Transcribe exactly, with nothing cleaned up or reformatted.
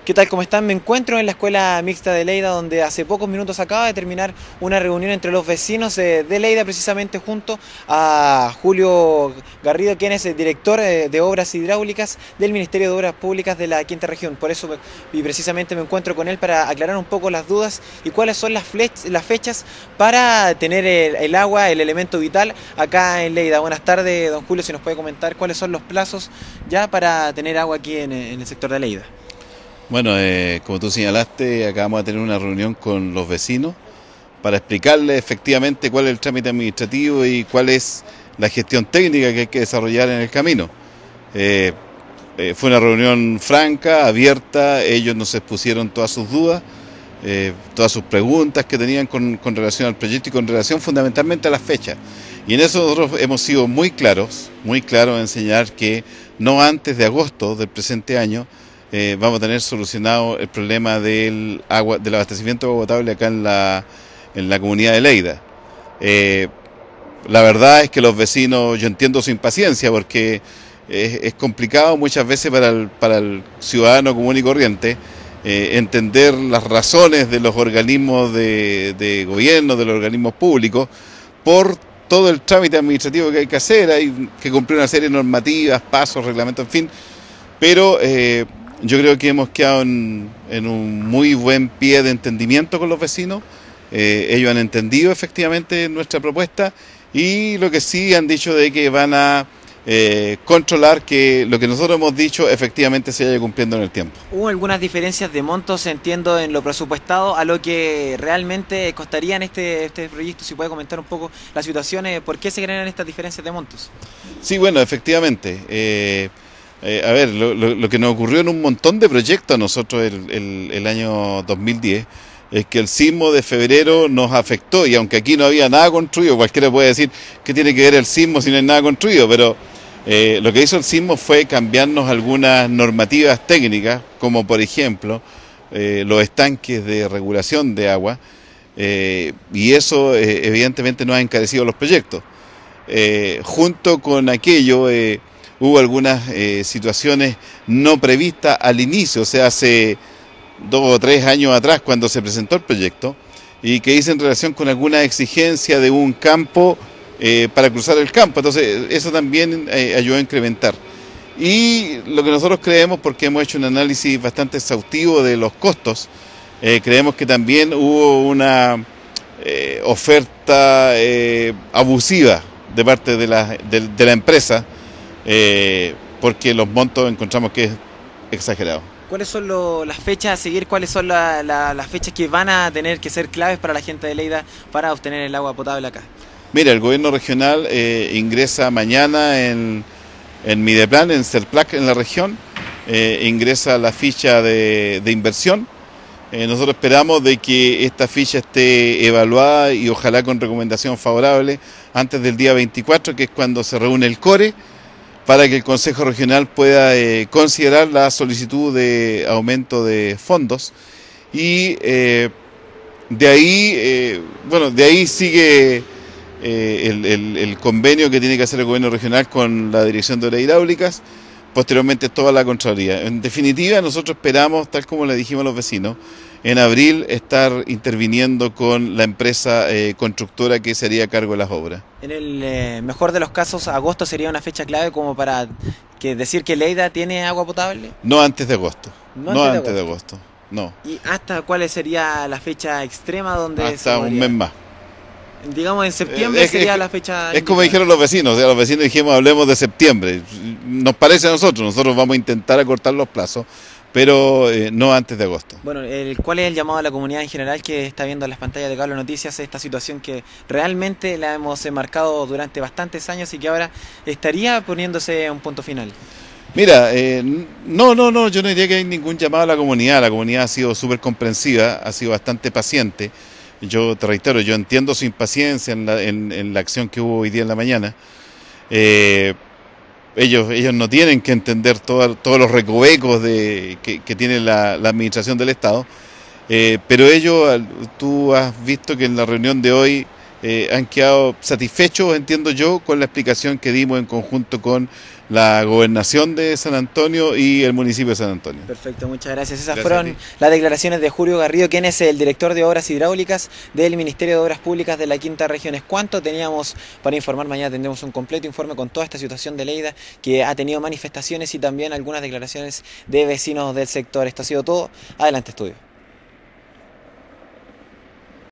¿Qué tal? ¿Cómo están? Me encuentro en la Escuela Mixta de Lleida, donde hace pocos minutos acaba de terminar una reunión entre los vecinos de, de Lleida, precisamente junto a Julio Garrido, quien es el director de Obras Hidráulicas del Ministerio de Obras Públicas de la Quinta Región. Por eso, y precisamente me encuentro con él para aclarar un poco las dudas y cuáles son las, las fechas para tener el, el agua, el elemento vital, acá en Lleida. Buenas tardes, don Julio, si nos puede comentar cuáles son los plazos ya para tener agua aquí en, en el sector de Lleida. Bueno, eh, como tú señalaste, acabamos de tener una reunión con los vecinos para explicarles efectivamente cuál es el trámite administrativo y cuál es la gestión técnica que hay que desarrollar en el camino. Eh, eh, fue una reunión franca, abierta, ellos nos expusieron todas sus dudas, eh, todas sus preguntas que tenían con, con relación al proyecto y con relación fundamentalmente a las fechas. Y en eso nosotros hemos sido muy claros, muy claros en señalar que no antes de agosto del presente año Eh, vamos a tener solucionado el problema del agua, del abastecimiento de agua potable acá en la, en la comunidad de Lleida. Eh, la verdad es que los vecinos, yo entiendo su impaciencia porque es, es complicado muchas veces para el, para el ciudadano común y corriente eh, entender las razones de los organismos de, de gobierno, de los organismos públicos, por todo el trámite administrativo que hay que hacer, hay que cumplir una serie de normativas, pasos, reglamentos, en fin, pero eh, yo creo que hemos quedado en, en un muy buen pie de entendimiento con los vecinos. Eh, ellos han entendido efectivamente nuestra propuesta y lo que sí han dicho de que van a eh, controlar que lo que nosotros hemos dicho efectivamente se vaya cumpliendo en el tiempo. ¿Hubo algunas diferencias de montos, entiendo, en lo presupuestado a lo que realmente costaría en este, este proyecto? Si puede comentar un poco las situaciones, ¿por qué se generan estas diferencias de montos? Sí, bueno, efectivamente. Eh, Eh, a ver, lo, lo, lo que nos ocurrió en un montón de proyectos a nosotros el, el, el año dos mil diez es que el sismo de febrero nos afectó, y aunque aquí no había nada construido, cualquiera puede decir que tiene que ver el sismo si no hay nada construido, pero eh, lo que hizo el sismo fue cambiarnos algunas normativas técnicas, como por ejemplo eh, los estanques de regulación de agua, eh, y eso eh, evidentemente nos ha encarecido los proyectos. Eh, junto con aquello eh, hubo algunas eh, situaciones no previstas al inicio, o sea, hace dos o tres años atrás cuando se presentó el proyecto, y que hice en relación con alguna exigencia de un campo eh, para cruzar el campo. Entonces eso también eh, ayudó a incrementar. Y lo que nosotros creemos, porque hemos hecho un análisis bastante exhaustivo de los costos, eh, creemos que también hubo una eh, oferta eh, abusiva de parte de la, de, de la empresa, Eh, porque los montos encontramos que es exagerado. ¿Cuáles son lo, las fechas a seguir? ¿Cuáles son la, la, las fechas que van a tener que ser claves para la gente de Lleida para obtener el agua potable acá? Mira, el gobierno regional eh, ingresa mañana en, en Mideplan, en Serplac, en la región, eh, ingresa la ficha de, de inversión. Eh, nosotros esperamos de que esta ficha esté evaluada y ojalá con recomendación favorable antes del día veinticuatro, que es cuando se reúne el CORE, para que el Consejo Regional pueda eh, considerar la solicitud de aumento de fondos. Y eh, de ahí, eh, bueno, de ahí sigue eh, el, el, el convenio que tiene que hacer el gobierno regional con la Dirección de Obras Hidráulicas, posteriormente toda la Contraloría. En definitiva, nosotros esperamos, tal como le dijimos a los vecinos, en abril estar interviniendo con la empresa eh, constructora que se haría cargo de las obras. En el eh, mejor de los casos, agosto sería una fecha clave como para que decir que Lleida tiene agua potable. No antes de agosto. No, no antes, antes de, de agosto. agosto. No. ¿Y hasta cuál sería la fecha extrema donde hasta un mes más? Digamos en septiembre es, sería es, la fecha. Es indicada. Como dijeron los vecinos, o sea, los vecinos dijimos hablemos de septiembre. Nos parece a nosotros, nosotros vamos a intentar acortar los plazos, pero eh, no antes de agosto. Bueno, el, ¿cuál es el llamado a la comunidad en general que está viendo en las pantallas de Cable Noticias esta situación que realmente la hemos enmarcado durante bastantes años y que ahora estaría poniéndose un punto final? Mira, eh, no, no, no, yo no diría que hay ningún llamado a la comunidad. La comunidad ha sido súper comprensiva, ha sido bastante paciente. Yo te reitero, yo entiendo su impaciencia en la, en, en la acción que hubo hoy día en la mañana. Eh, ellos, ellos no tienen que entender todo, todos los recovecos de, que, que tiene la, la administración del Estado, eh, pero ellos, tú has visto que en la reunión de hoy eh, han quedado satisfechos, entiendo yo, con la explicación que dimos en conjunto con la gobernación de San Antonio y el municipio de San Antonio. Perfecto, muchas gracias. Esas Gracias fueron las declaraciones de Julio Garrido, quien es el director de Obras Hidráulicas del Ministerio de Obras Públicas de la Quinta Región. Es cuanto teníamos para informar. Mañana tendremos un completo informe con toda esta situación de Lleida, que ha tenido manifestaciones y también algunas declaraciones de vecinos del sector. Esto ha sido todo. Adelante, estudio.